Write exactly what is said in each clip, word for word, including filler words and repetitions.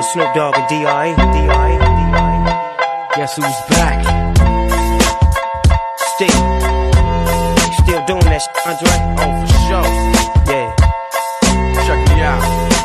Snoop Dogg and D R E. D R E. D R E. Guess who's back? Still. Still doing that shit, Andre? Oh, for sure. Yeah. Check me out.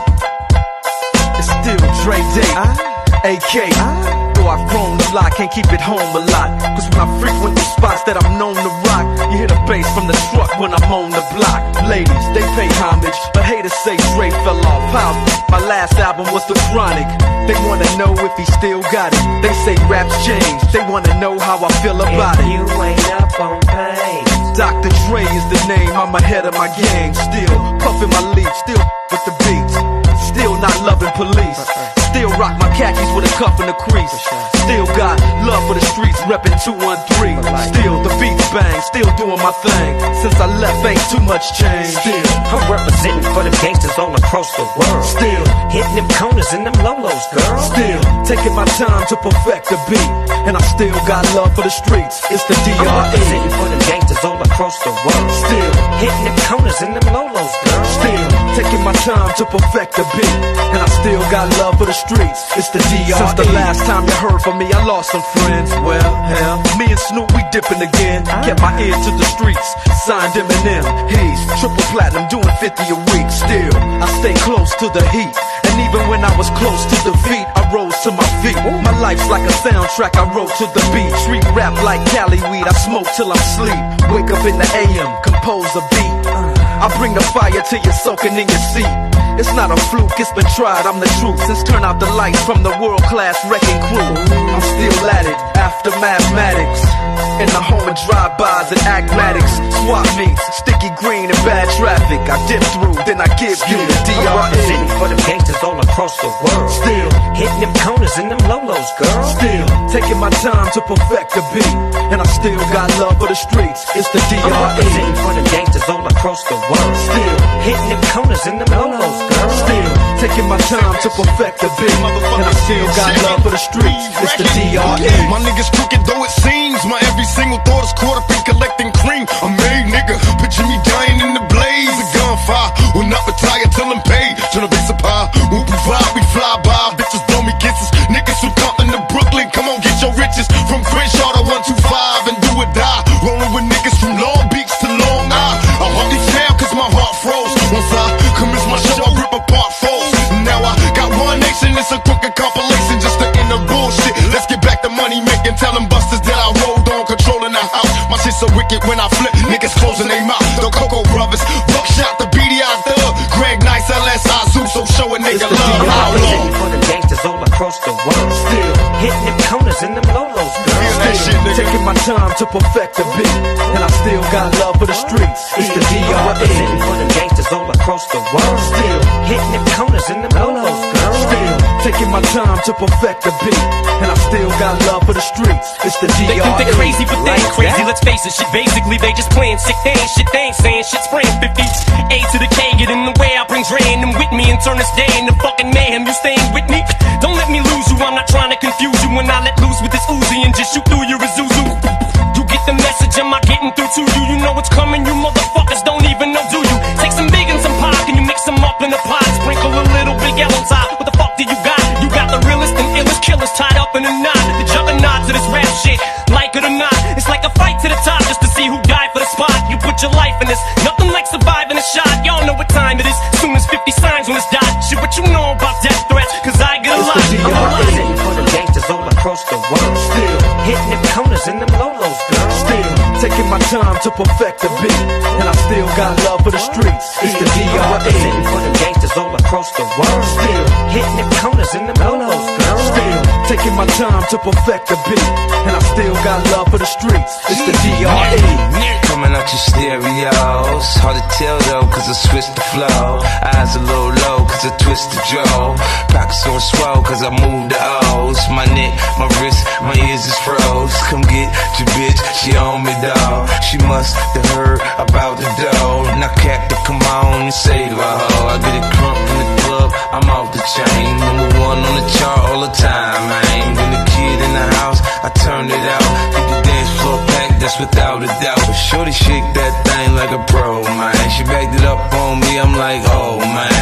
It's still Dre Day. Uh, A K. Uh, Though I've grown a lot, can't keep it home a lot. Cause when I frequent the spots that I'm known to rock, you hear the bass from the truck when I'm on the block. Ladies, they pay homage, but haters say Dre fell off. How? My last album was The Chronic. They wanna know if he still got it. They say raps changed, they wanna know how I feel about if it. You ain't up on pain. Doctor Dre is the name, I'm ahead of my game. Still puffin' my leaf, still with the beats. Still not loving police. Still rock my khakis with a cuff and a crease. Still got love for the streets, reppin' two one three. Still the beats bang, still doing my thing. Since I left ain't too much change. Still I'm representing for them gangsters all across the world. Still hitting them corners and them lolos, girl. Still taking my time to perfect the beat. And I still got love for the streets. It's the D R E. I'm representing for them gangsters all across the world. Still hitting them corners and them lolos, girl. Still taking my time to perfect the beat. And I still got love for the streets. It's the D R E. Since the last time you heard from me, I lost some friends. Well, hell, me and Snoop, we dipping again. Kept my ear to the streets, signed Eminem. He's triple platinum, doing fifty a week. Still, I stay close to the heat. And even when I was close to defeat, I rose to my feet. My life's like a soundtrack, I wrote to the beat. Street rap like Cali weed, I smoke till I'm sleep. Wake up in the A M, compose a beat. I bring the fire till you're soaking in your seat. It's not a fluke, it's been tried, I'm the truth. Since turn out the lights from the world-class wrecking crew, I'm still at it, after mathematics. In the home of drive-bys and acmatics, swap meets, sticky green and bad traffic. I dip through, then I give you the D R E. I'm representing for them gangsters all across the world. Still hitting them corners and them lolos, girl. Still taking my time to perfect the beat. And I still got love for the streets. It's the D R E. I'm representing for them gangsters all across the world. Still hitting them corners and them lolos, girl. Still taking my time to perfect the beat. And I still got love for the streets. It's the D R E. My niggas crooked though it seems. My every single thought is caught up in collecting cream. A made nigga, picture me dying in the blaze of gunfire. Will not retire till I'm paid. Turn a base of pie. Whoop we fly, we fly by. Bitches blow me kisses. Niggas who Compton to Brooklyn, come on get your riches. From Crenshaw to one two five and do or die. Rolling with niggas from Long Beach to Long Island. I hardly fail cause my heart froze. Once I commence my show, I rip apart foes. Now I got one nation, it's a crooked compilation just to end the bullshit. Let's get back to money making, telling busters that I rolled on, controlling the house. My shit so wicked when I flip, niggas closing their mouth. The Coco Brothers, Buckshot, the B D I Thug, Greg Nice, L S I Zoo, so show a nigga love. How long? For them gangsters all across the world. Still hitting them corners and them lolos, girl. Still taking my time to perfect the beat. And I still got love for the streets. It's the D R E. For them gangsters all across the world. Still hitting them corners and them lolos, girl. Still taking my time to perfect the beat. And I still got love for the streets. It's the D R E. They think they're crazy, but they ain't crazy. Let's face it, shit basically they just playing sick. They ain't shit, they ain't saying shit. Spraying fifty. A to the K, get in the way. I bring Dre and them with me and turn this day into fucking mayhem. You staying with me? Don't let me lose you. I'm not trying to confuse you when I let loose with this Uzi and just shoot through your Isuzu. You get the message, am I getting through to you? You know what's coming, you motherfuckers don't even know, do you? Take some big and some pie, can you mix them up in a pot? Sprinkle a little Big L on top. What the fuck do you got? You got the realest and illest killers tied up in a knot. The juggernaut to this rap shit, like it or not. It's like a fight to the top just to see who died for the spot. You put your life in this, nothing like surviving a shot. Y'all know what time it is, soon as fifty signs when it's dot. Shit, what you know about death threats, cause I get a lot. I'm representing for them gangsters all across the world. Still hitting them corners and them lolos, girl. Still taking my time to perfect the beat. And I still got love for the streets. It's the D R E. Representing for them gangsters all across the world. Still hitting them corners and them lolos, girl. Still taking my time to perfect the beat. And I still got love for the streets. It's the D R E. Coming out your stereos. Hard to tell though, cause I switched the flow. Eyes a little low, cause I twist the jaw. Pockets on swell, cause I moved the O's. My neck, my wrist, my ears is froze. Come get your bitch, she on me, dawg. She must have heard about the dough. Now cap to come on and save her hoe. I get it crunk in the club, I'm off the chain. Number one on the chart all the time, man. When the kid in the house, I turned it out. Keep the dance floor packed, that's without a doubt. But shorty shake that thing like a pro, man. She backed it up on me, I'm like, oh man. I got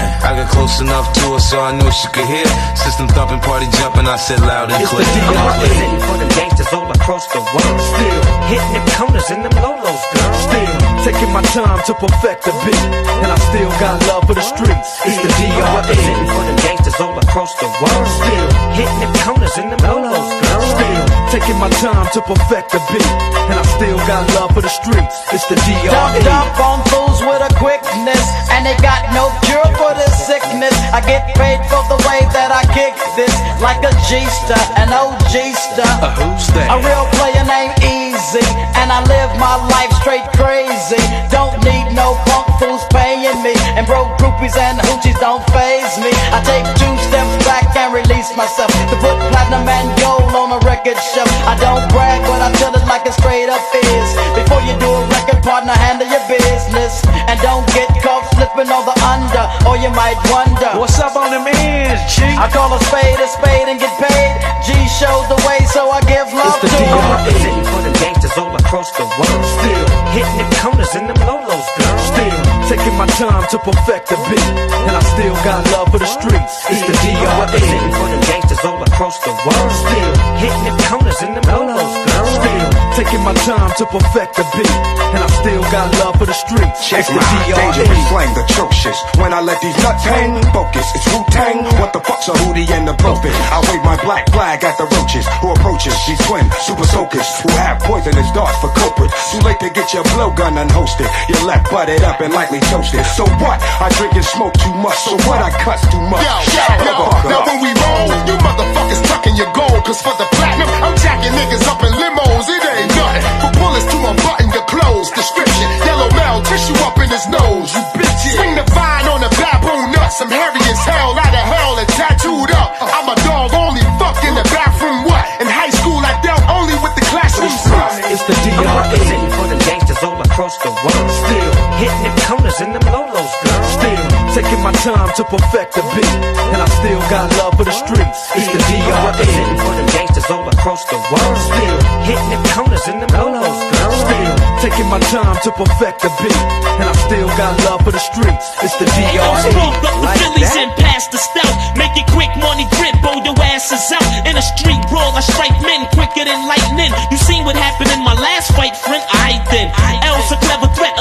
close enough to her so I knew she could hear. System thumping, party jumping, I said loud and It's clear. the D R E. I'm representing for them gangsters all across the world. Still Hitting them corners and them lolos, girl. Still taking my time to perfect the beat, and I still got love for the streets. It's the D I'm R E. representing for them gangsters all across the world. Still Hitting them corners and them lolos, girl. Still taking my time to perfect the beat, and I still got love for the streets. It's the D R E. Dumped up on fools with a quickness, and they got no cure for this sickness. I get paid for the way that I kick this, like a G-star, an O G-star. Uh, who's that? A real player named Easy, and I live my life straight crazy. Don't need no punk fools paying me, and broke groupies and hoochies don't faze me. I take two steps back and release myself to put platinum and gold on a record shelf. I don't brag, but I tell it like it straight up is. Before you do a record, partner, handle your business, and don't get caught slipping on the under, or you might wonder What's up on them ends, G? I call a spade a spade and get paid. G showed the way, so I give love It's the to D R E. him. I'm representing for them gangsters all across the world. Still Hitting them corners and them lolos, girl. Still taking my time to perfect the beat, and I still got love for the streets. It's the D I'm R E. representing for them gangsters all across the world. Still Hitting them corners and them lolos, girl. Still taking my time to perfect the beat, and I still got love for the streets. Check It's the my D R E. dangerous slang, atrocious. When I let these nuts hang, focus, it's Wu-Tang. What the fuck's a hootie and a profit? I wave my black flag at the roaches who approaches these twin super soakers who have poisonous darts for culprits. Too late to get your blowgun unhosted. You're left butted up and likely toasted. So what? I drink and smoke too much. So what? I cuss too much. Yo, yo, yo, now when we roll, you motherfuckers tucking your gold. Cause for the platinum, I'm jacking niggas up in limos. It ain't nothing. For bullets to unbutton your clothes. Description, yellow maltissue up in his nose. You bitches. Swing the vine on a baboon nut. I'm hairy as hell, out of hell and tattooed up. I'm a dog, only fuck in the bathroom. What? In high school, I dealt only with the classroom sluts. It's the D I'm R E. representing for them gangsters all across the world. Still Hitting them corners and them lolos, girl. Still taking my time to perfect the beat, and I still got love for the streets. It's the D I'm R E. representing for them gangsters all across the world. Still Hitting them corners and them lolos, girl. Still taking my time to perfect the beat, and I still got love for the streets. It's the D Hey, R yo, E. smoke up the Like Phillies that? and pass the stout. Make it quick, money grip, blow your asses out. In a street brawl, I strike men quicker than lightning. You seen what happened in my last fight, friend? I then. L's a clever threat.